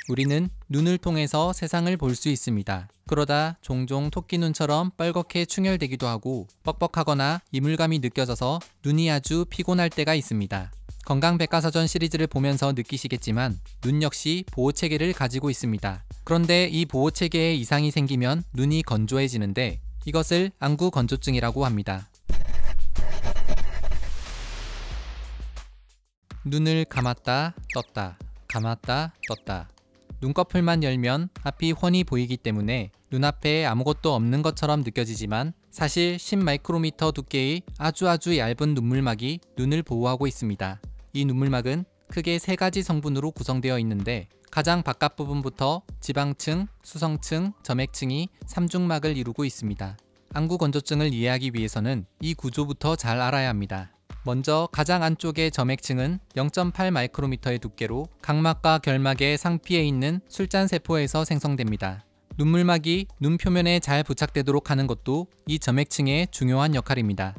우리는 눈을 통해서 세상을 볼 수 있습니다. 그러다 종종 토끼 눈처럼 빨갛게 충혈되기도 하고 뻑뻑하거나 이물감이 느껴져서 눈이 아주 피곤할 때가 있습니다. 건강백과사전 시리즈를 보면서 느끼시겠지만 눈 역시 보호체계를 가지고 있습니다. 그런데 이 보호체계에 이상이 생기면 눈이 건조해지는데 이것을 안구건조증이라고 합니다. 눈을 감았다 떴다 감았다 떴다. 눈꺼풀만 열면 앞이 훤히 보이기 때문에 눈앞에 아무것도 없는 것처럼 느껴지지만 사실 10마이크로미터 두께의 아주 얇은 눈물막이 눈을 보호하고 있습니다. 이 눈물막은 크게 3가지 성분으로 구성되어 있는데 가장 바깥 부분부터 지방층, 수성층, 점액층이 3중막을 이루고 있습니다. 안구건조증을 이해하기 위해서는 이 구조부터 잘 알아야 합니다. 먼저 가장 안쪽의 점액층은 0.8마이크로미터의 두께로 각막과 결막의 상피에 있는 술잔세포에서 생성됩니다. 눈물막이 눈 표면에 잘 부착되도록 하는 것도 이 점액층의 중요한 역할입니다.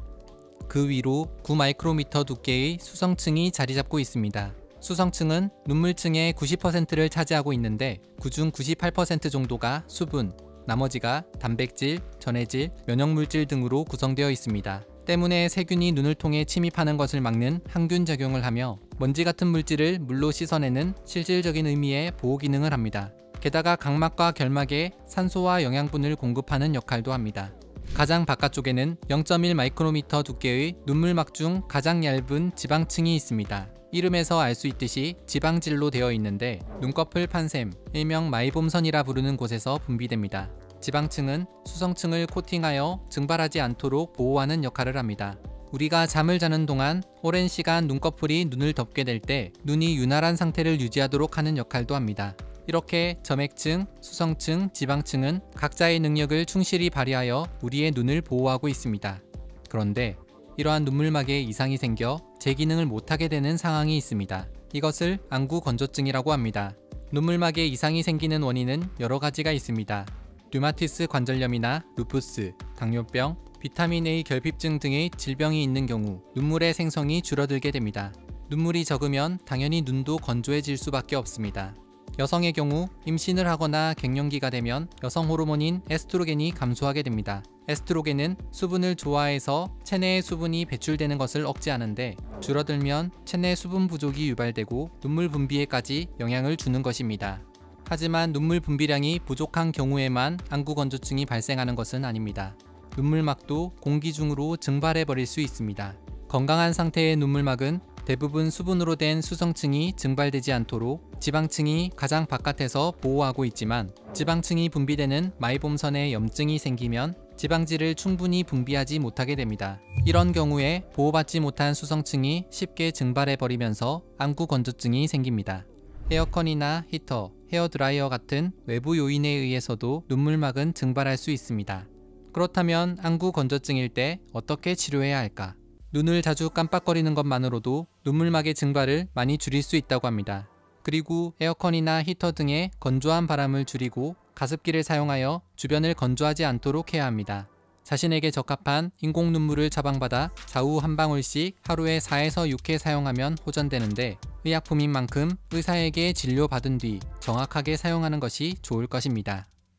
그 위로 9마이크로미터 두께의 수성층이 자리 잡고 있습니다. 수성층은 눈물층의 90%를 차지하고 있는데 그중 98% 정도가 수분, 나머지가 단백질, 전해질, 면역물질 등으로 구성되어 있습니다. 때문에 세균이 눈을 통해 침입하는 것을 막는 항균 작용을 하며 먼지 같은 물질을 물로 씻어내는 실질적인 의미의 보호 기능을 합니다. 게다가 각막과 결막에 산소와 영양분을 공급하는 역할도 합니다. 가장 바깥쪽에는 0.1마이크로미터 두께의 눈물막 중 가장 얇은 지방층이 있습니다. 이름에서 알 수 있듯이 지방질로 되어 있는데 눈꺼풀 판샘, 일명 마이봄선이라 부르는 곳에서 분비됩니다. 지방층은 수성층을 코팅하여 증발하지 않도록 보호하는 역할을 합니다. 우리가 잠을 자는 동안 오랜 시간 눈꺼풀이 눈을 덮게 될 때 눈이 윤활한 상태를 유지하도록 하는 역할도 합니다. 이렇게 점액층, 수성층, 지방층은 각자의 능력을 충실히 발휘하여 우리의 눈을 보호하고 있습니다. 그런데 이러한 눈물막에 이상이 생겨 제 기능을 못하게 되는 상황이 있습니다. 이것을 안구건조증이라고 합니다. 눈물막에 이상이 생기는 원인은 여러 가지가 있습니다. 류마티스 관절염이나 루푸스, 당뇨병, 비타민 A 결핍증 등의 질병이 있는 경우 눈물의 생성이 줄어들게 됩니다. 눈물이 적으면 당연히 눈도 건조해질 수밖에 없습니다. 여성의 경우 임신을 하거나 갱년기가 되면 여성 호르몬인 에스트로겐이 감소하게 됩니다. 에스트로겐은 수분을 좋아해서 체내의 수분이 배출되는 것을 억제하는데 줄어들면 체내 수분 부족이 유발되고 눈물 분비에까지 영향을 주는 것입니다. 하지만 눈물 분비량이 부족한 경우에만 안구건조증이 발생하는 것은 아닙니다. 눈물막도 공기 중으로 증발해 버릴 수 있습니다. 건강한 상태의 눈물막은 대부분 수분으로 된 수성층이 증발되지 않도록 지방층이 가장 바깥에서 보호하고 있지만 지방층이 분비되는 마이봄선에 염증이 생기면 지방질을 충분히 분비하지 못하게 됩니다. 이런 경우에 보호받지 못한 수성층이 쉽게 증발해 버리면서 안구건조증이 생깁니다. 에어컨이나 히터, 헤어드라이어 같은 외부 요인에 의해서도 눈물막은 증발할 수 있습니다. 그렇다면 안구건조증일 때 어떻게 치료해야 할까? 눈을 자주 깜빡거리는 것만으로도 눈물막의 증발을 많이 줄일 수 있다고 합니다. 그리고 에어컨이나 히터 등의 건조한 바람을 줄이고 가습기를 사용하여 주변을 건조하지 않도록 해야 합니다. 자신에게 적합한 인공 눈물을 처방받아 좌우 한 방울씩 하루에 4에서 6회 사용하면 호전되는데 의약품인 만큼 의사에게 진료받은 뒤 정확하게 사용하는 것이 좋을 것입니다.